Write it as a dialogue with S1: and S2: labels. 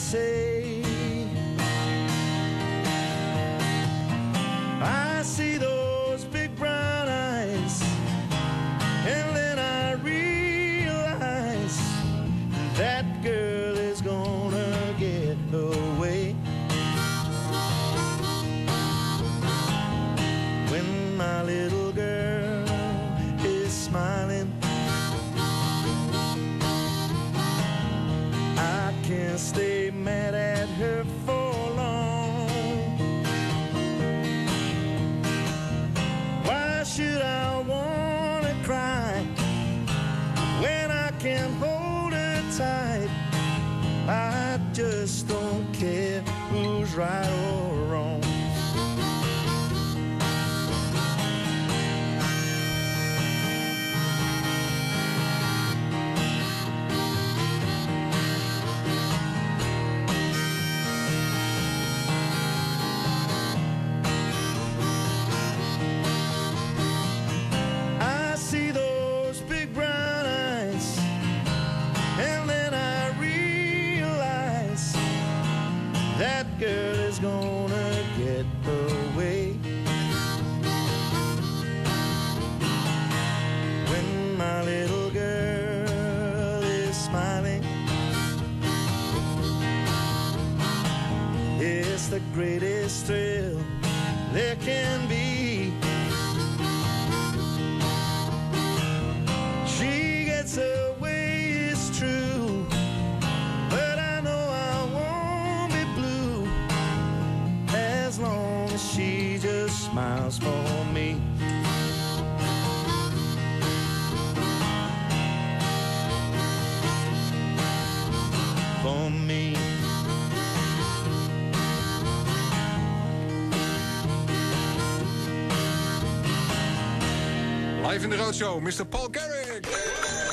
S1: say. I see those big brown eyes, and then I realize that girl is gonna get away. When my little girl is smiling, I can't stay mad at her for long. Why should I wanna cry when I can hold her tight? I just don't care who's right or wrong. I see those big brown eyes, and then I realize that girl is gonna get away. When my little girl is smiling, it's the greatest thrill there can be. She gets away, it's true, but I know I won't be blue as long as she just smiles for me. For me.
S2: Live in de Roodshow, Mr. Paul Carrack.